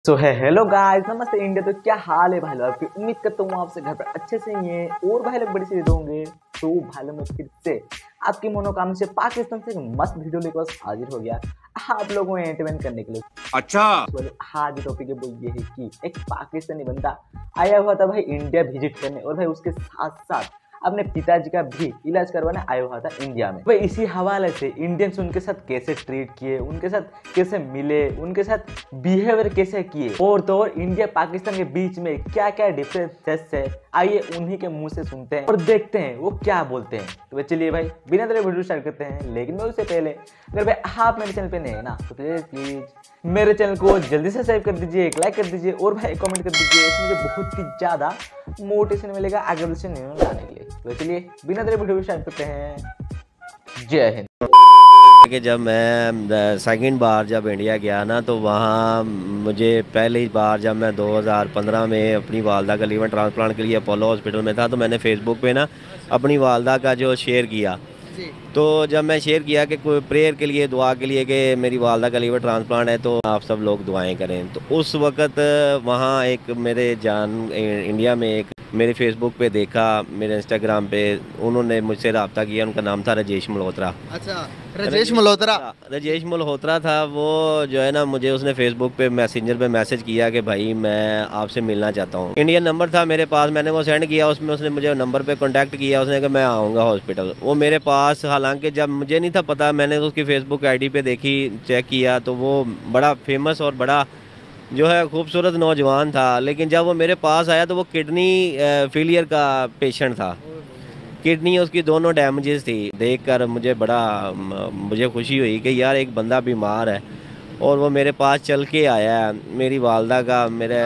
सो है hello guys, नमस्ते India. तो क्या हाल है भाई लोग आपकी। उम्मीद करता हूँ आपसे घर पर अच्छे से ही हैं और भाई लोग बड़ी से होंगे। तो भाई लोग मैं फिर से आपकी मनोकामना से पाकिस्तान से एक मस्त वीडियो लेकर हाजिर हो गया आप लोगों को एंटरटेन करने के लिए। अच्छा, आज टॉपिक है वो ये है कि एक पाकिस्तानी बंदा आया हुआ था भाई इंडिया विजिट करने, और भाई उसके साथ साथ अपने पिताजी का भी इलाज करवाने आया हुआ था इंडिया में। भाई इसी हवाले से इंडियंस उनके साथ कैसे ट्रीट किए, उनके साथ कैसे मिले, उनके साथ बिहेवियर कैसे किए, और तो और इंडिया पाकिस्तान के बीच में क्या क्या डिफरेंसेस है, आइए उन्हीं के मुंह से सुनते हैं और देखते हैं वो क्या बोलते हैं। तो चलिए भाई बिना देर वीडियो स्टार्ट करते हैं। लेकिन मैं उससे पहले अगर भाई आप मेरे चैनल पे नए हैं ना तो प्लीज मेरे चैनल को जल्दी से सब्सक्राइब कर दीजिए, एक लाइक कर दीजिए और भाई कमेंट कर दीजिए। इसमें मुझे बहुत ही ज्यादा मोटिवेशन मिलेगा आगे से न्यू लाने के लिए। तो चलिए बिना देर वीडियो स्टार्ट करते हैं। जय हिंद। कि जब मैं सेकंड बार जब इंडिया गया ना, तो वहाँ मुझे पहली बार जब मैं 2015 में अपनी वालदा का लीवर ट्रांसप्लांट के लिए अपोलो हॉस्पिटल में था, तो मैंने फेसबुक पे ना अपनी वालदा का जो शेयर किया। तो जब मैं शेयर किया कि कोई प्रेयर के लिए, दुआ के लिए कि मेरी वालदा का लीवर ट्रांसप्लांट है तो आप सब लोग दुआएं करें, तो उस वक़्त वहाँ एक मेरे इंडिया में एक मेरे फेसबुक पे देखा, मेरे इंस्टाग्राम पे उन्होंने मुझसे रब्ता किया। उनका नाम था राजेश मल्होत्रा। अच्छा, राजेश मल्होत्रा था वो, जो है ना, मुझे उसने फेसबुक पे मैसेंजर पे मैसेज किया कि भाई मैं आपसे मिलना चाहता हूँ। इंडियन नंबर था मेरे पास, मैंने वो सेंड किया, उसमें उसने मुझे नंबर पे कांटेक्ट किया। उसने कहा मैं आऊँगा हॉस्पिटल। वो मेरे पास, हालांकि जब मुझे नहीं था पता, मैंने उसकी फेसबुक आईडी पे देखी, चेक किया, तो वो बड़ा फेमस और बड़ा जो है खूबसूरत नौजवान था। लेकिन जब वो मेरे पास आया तो वो किडनी फेलियर का पेशेंट था। किडनी उसकी दोनों डैमेजेस थी। देखकर मुझे खुशी हुई कि यार एक बंदा बीमार है और वो मेरे पास चल के आया है। मेरी वालदा का,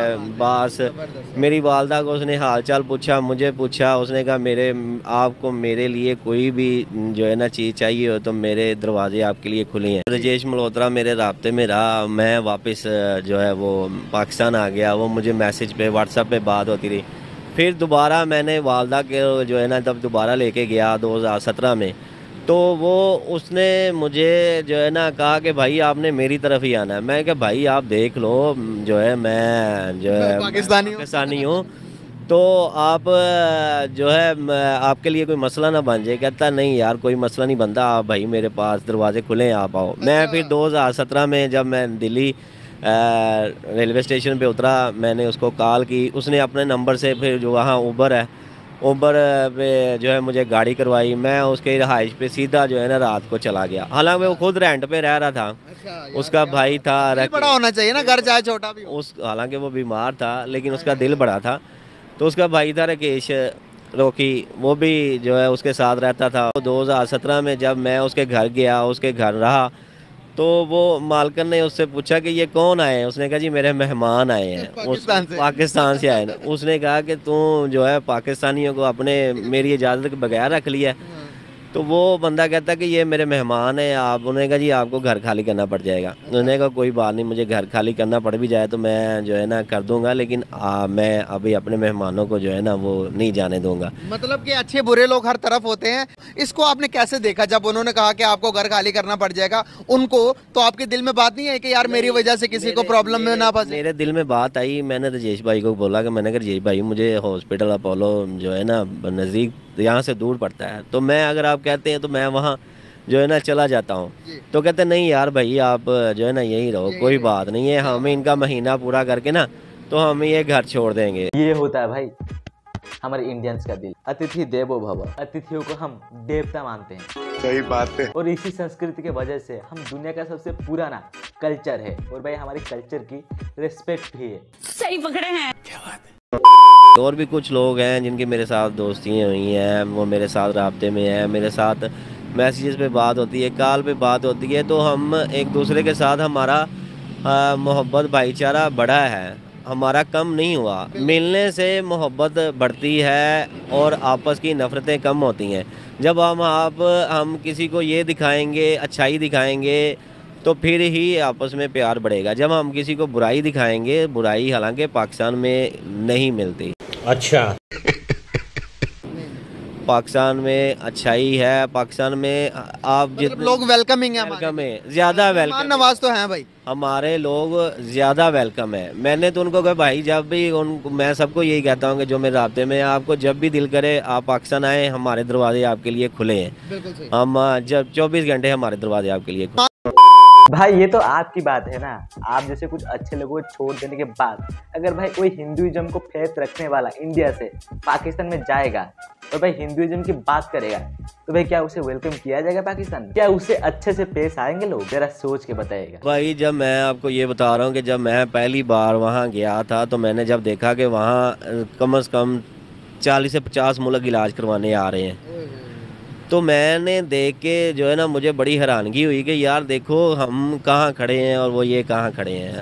मेरी वालदा को उसने हाल चाल पूछा, मुझे पूछा। उसने कहा आपको मेरे लिए कोई भी जो है ना चीज़ चाहिए हो तो मेरे दरवाजे आपके लिए खुले हैं। राजेश मल्होत्रा मेरे राब्ते में रहा। मैं वापस जो है वो पाकिस्तान आ गया। वो मुझे मैसेज पे, व्हाट्सएप पे बात होती रही। फिर दोबारा मैंने वालदा के जो है ना तब दोबारा लेके गया 2017 में, तो उसने मुझे जो है ना कहा कि भाई आपने मेरी तरफ ही आना है। मैं कहा भाई आप देख लो, जो है मैं जो है पाकिस्तानी हूँ, तो आप जो है आपके लिए कोई मसला ना बन जाए। कहता नहीं यार कोई मसला नहीं बनता, आप भाई मेरे पास दरवाजे खुले हैं, आप आओ। मैं फिर 2017 में जब मैं दिल्ली रेलवे स्टेशन पे उतरा, मैंने उसको कॉल की। उसने अपने नंबर से, फिर जो वहाँ ऊबर है, ऊबर पे जो है मुझे गाड़ी करवाई। मैं उसके रहाइश पे सीधा जो है ना रात को चला गया। हालांकि वो खुद रेंट पे रह रहा था। अच्छा, उसका भाई था, बड़ा होना चाहिए ना, घर चाहे छोटा भी हो। हालांकि वो बीमार था लेकिन उसका दिल बड़ा था। तो उसका भाई था राकेश रोकी, वो भी जो है उसके साथ रहता था। 2017 में जब मैं उसके घर गया, उसके घर रहा, तो वो मालकन ने उससे पूछा कि ये कौन आए हैं। उसने कहा जी मेरे मेहमान आए हैं, पाकिस्तान से आए हैं। उसने कहा कि तू जो है पाकिस्तानियों को अपने मेरी इजाज़त के बगैर रख लिया है। तो वो बंदा कहता कि ये मेरे मेहमान हैं आप। उन्होंने कहा जी आपको घर खाली करना पड़ जाएगा। उन्होंने कहा कोई बात नहीं, मुझे घर खाली करना पड़ भी जाए तो मैं जो है ना कर दूंगा, लेकिन मैं अभी अपने मेहमानों को जो है ना वो नहीं जाने दूंगा। मतलब कि अच्छे बुरे लोग हर तरफ होते हैं। इसको आपने कैसे देखा जब उन्होंने कहा कि आपको घर खाली करना पड़ जाएगा उनको? तो आपके दिल में बात नहीं है कि यार मेरी वजह से किसी को प्रॉब्लम में ना फंसे? मेरे दिल में बात आई। मैंने राजेश भाई को बोला कि मैंने कहा राजेश भाई मुझे हॉस्पिटल अपोलो जो है ना नज़दीक, यहाँ से दूर पड़ता है, तो मैं, अगर आप कहते हैं तो मैं वहाँ जो है ना चला जाता हूँ। तो कहते नहीं यार भाई आप जो है ना यहीं रहो, कोई बात नहीं है, हम इनका महीना पूरा करके ना तो हम ये घर छोड़ देंगे। ये होता है भाई हमारे इंडियंस का दिल। अतिथि देवो भव, अतिथियों को हम देवता मानते हैं। सही बात है। और इसी संस्कृति के वजह से हम दुनिया का सबसे पुराना कल्चर है, और भाई हमारी कल्चर की रिस्पेक्ट भी है। सही पकड़े हैं। क्या बात है। और भी कुछ लोग हैं जिनकी मेरे साथ दोस्तियाँ हुई हैं, वो मेरे साथ राब्ते में हैं, मेरे साथ मैसेजेस पे बात होती है, कॉल पे बात होती है। तो हम एक दूसरे के साथ, हमारा मोहब्बत भाईचारा बढ़ा है, हमारा कम नहीं हुआ। मिलने से मोहब्बत बढ़ती है और आपस की नफ़रतें कम होती हैं। जब हम किसी को ये दिखाएंगे, अच्छाई दिखाएंगे, तो फिर ही आपस में प्यार बढ़ेगा। जब हम किसी को बुराई दिखाएंगे, बुराई हालांकि पाकिस्तान में नहीं मिलती। अच्छा। पाकिस्तान में अच्छाई है। पाकिस्तान में आप मतलब लोग वेलकमिंग है, ज़्यादा वेलकम नवाज तो हैं भाई। हमारे लोग ज़्यादा वेलकम है। मैंने तो उनको कहा भाई जब भी मैं सबको यही कहता हूँ कि जो मेरे राब्ते में आपको जब भी दिल करे आप पाकिस्तान आए, हमारे दरवाजे आपके लिए खुले हैं। बिल्कुल सही। हम जब 24 घंटे हमारे दरवाजे आपके लिए खुले। भाई ये तो आपकी बात है ना, आप जैसे कुछ अच्छे लोगों को छोड़ देने के बाद अगर भाई कोई हिंदुइज्म को फेथ रखने वाला इंडिया से पाकिस्तान में जाएगा और भाई हिंदुइज्म की बात करेगा तो भाई क्या उसे वेलकम किया जाएगा पाकिस्तान में? क्या उसे अच्छे से पेश आएंगे लोग? जरा सोच के बताइएगा भाई जब मैं आपको ये बता रहा हूँ कि जब मैं पहली बार वहाँ गया था तो मैंने जब देखा कि वहाँ कम से कम 40 से 50 मुल्क इलाज करवाने आ रहे हैं, तो मैंने देख के जो है ना मुझे बड़ी हैरानगी हुई कि यार देखो हम कहाँ खड़े हैं और वो ये कहाँ खड़े हैं।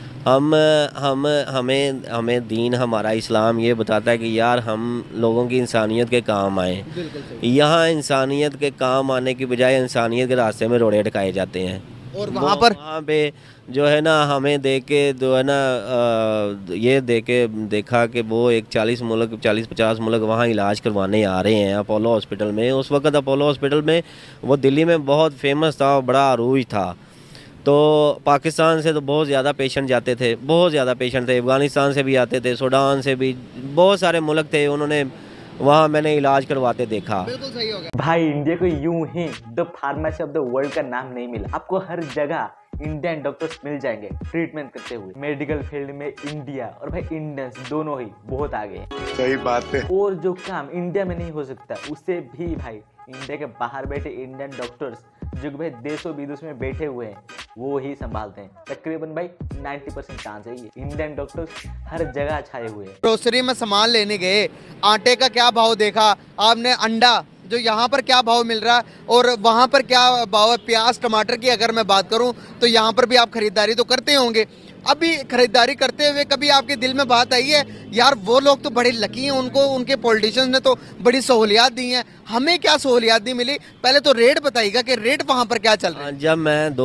हमें दीन हमारा इस्लाम ये बताता है कि यार हम लोगों की इंसानियत के काम आए। यहाँ इंसानियत के काम आने की बजाय इंसानियत के रास्ते में रोड़े अटकाए जाते हैं। और वहाँ पे जो है ना हमें देख के जो है ना ये देखा कि वो एक 40-50 मुल्क वहाँ इलाज करवाने आ रहे हैं अपोलो हॉस्पिटल में। उस वक़्त अपोलो हॉस्पिटल में वो दिल्ली में बहुत फेमस था, बड़ा अरूज था। तो पाकिस्तान से तो बहुत ज़्यादा पेशेंट जाते थे, बहुत ज़्यादा पेशेंट थे, अफ़गानिस्तान से भी आते थे, सूडान से भी, बहुत सारे मुल्क थे। उन्होंने वहाँ मैंने इलाज करवाते देखा। बिल्कुल सही हो गया। भाई इंडिया को यूं ही the pharmacy of the world का नाम नहीं मिला, आपको हर जगह इंडियन डॉक्टर्स मिल जाएंगे ट्रीटमेंट करते हुए। मेडिकल फील्ड में इंडिया और भाई इंडियंस दोनों ही बहुत आगे हैं। सही बात है। और जो काम इंडिया में नहीं हो सकता उसे भी भाई इंडिया के बाहर बैठे इंडियन डॉक्टर्स जो कि भाई देशों विदेश में बैठे हुए हैं वो ही संभालते हैं। तकरीबन भाई 90% चांस है ये इंडियन डॉक्टर्स हर जगह छाए हुए हैं। ग्रोसरी में सामान लेने गए, आटे का क्या भाव देखा आपने, अंडा जो यहाँ पर क्या भाव मिल रहा है और वहाँ पर क्या भाव है। प्याज टमाटर की अगर मैं बात करूँ तो यहाँ पर भी आप खरीदारी तो करते होंगे। अभी खरीदारी करते हुए कभी आपके दिल में बात आई है यार वो लोग तो बड़े लकी हैं, उनको उनके पॉलिटिशियंस ने तो बड़ी सहूलियात दी हैं, हमें क्या सहूलियात नहीं मिली? पहले तो रेट बताइएगा कि रेट वहाँ पर क्या चल रहा है। जब मैं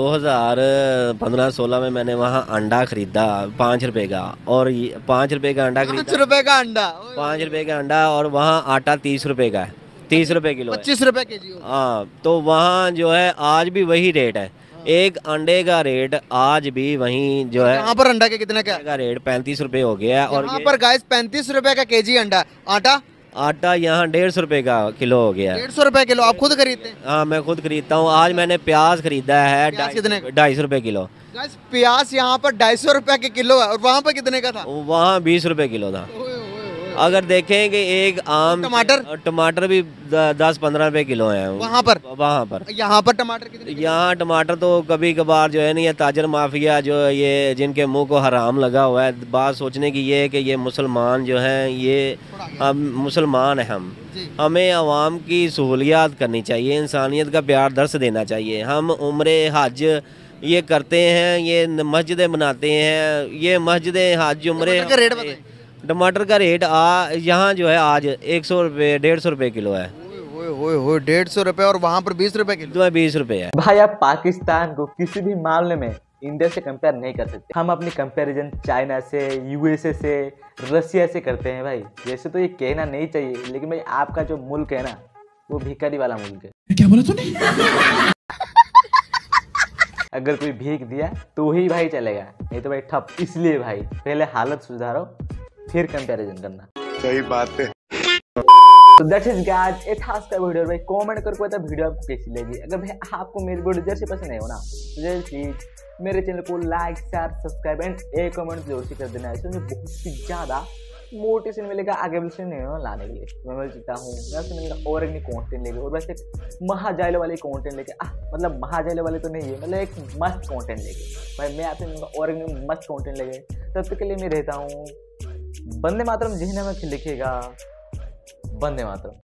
2015-16 में मैंने वहाँ अंडा खरीदा 5 रुपए का, और 5 रुपए का अंडा खरीदा, 5 रुपए का अंडा, 5 रुपए का अंडा, और वहाँ आटा 30 रुपए का है, 30 रुपए किलो, 25 रुपए केजी। हाँ, तो वहाँ जो है आज भी वही रेट है। एक अंडे का रेट आज भी वहीं जो है। यहाँ पर अंडा के कितने का रेट 35 रुपए हो गया है। और यहाँ पर गाइस 35 रुपए का केजी अंडा। आटा यहाँ 150 रुपए का किलो हो गया है। 150 रुपए किलो आप खुद खरीदते हैं? हाँ मैं खुद खरीदता हूँ। आज मैंने प्याज खरीदा है 250 रुपए किलो। गाइस प्याज यहाँ पर 250 रुपए के किलो है और वहाँ पर कितने का था? वहाँ 20 रुपए किलो था। अगर देखें कि एक आम टमाटर भी 10-15 रुपए किलो है वहाँ पर। यहाँ पर टमाटर कितने? यहाँ टमाटर तो कभी कभार जो है ना ये ताजर माफिया जो ये जिनके मुंह को हराम लगा हुआ है। बात सोचने की ये है कि ये मुसलमान जो हैं, ये हम मुसलमान हैं, हमें आवाम की सहूलियात करनी चाहिए, इंसानियत का प्यार दर्स देना चाहिए। हम उम्रे हज ये करते हैं, ये मस्जिदें बनाते हैं, ये मस्जिदें हज उम्रे। टमाटर का रेट यहाँ जो है आज 100 रुपये 150 रुपये किलो है। 150 रुपये और वहाँ पर 20 रुपये किलो है। 20 रुपये है। भाई आप पाकिस्तान को किसी भी मामले में इंडिया से कंपेयर नहीं कर सकते। हम अपनी कंपैरिजन चाइना से, यूएसए से, रसिया से करते हैं भाई। वैसे तो ये कहना नहीं चाहिए लेकिन भाई आपका जो मुल्क है ना वो भिखारी वाला मुल्क है। क्या बोला तूने? अगर कोई भीख दिया तो ही भाई चलेगा, नहीं तो भाई ठप। इसलिए भाई पहले हालत सुधारो फिर कंपैरिजन करना। सही बात है। तो दैट्स इट गाइस, ये था आज का वीडियो। भाई कमेंट करके बता वीडियो आपको कैसी लगी। अगर भाई आपको मेरी वीडियो जैसे पसंद है हो ना तो जल्द प्लीज मेरे चैनल को लाइक शेयर सब्सक्राइब एंड एक कमेंट जरूर से कर देना। इससे मुझे बहुत ही ज़्यादा मोटिवेशन मिलेगा आगे भी लाने के लिए। मैं मिल चुका हूँ वैसे मिलेगा और एक कॉन्टेंट लेके, और वैसे महाजाइले वाले कॉन्टेंट लेके। मतलब महाजाइले वाले तो नहीं है, मतलब एक मस्त कॉन्टेंट लेके भाई मैं आपसे मिलूंगा और एक मस्त कॉन्टेंट लेके। तब तक के लिए मैं रहता हूँ। वंदे मातरम जिन्हें में लिखेगा वंदे मातरम।